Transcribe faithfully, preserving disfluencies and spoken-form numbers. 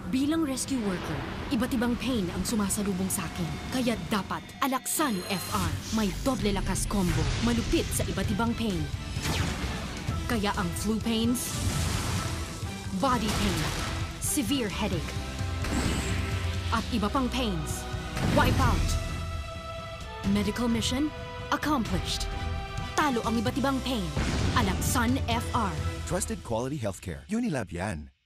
Bilang rescue worker, iba't ibang pain ang sumasalubong sa akin. Kaya dapat Alaksan F R. May doble lakas combo. Malupit sa iba't ibang pain. Kaya ang flu pains, body pain, severe headache, at iba pang pains, wipe out. Medical mission accomplished. Talo ang iba't ibang pain. Alaksan F R. Trusted quality healthcare. Unilab yan.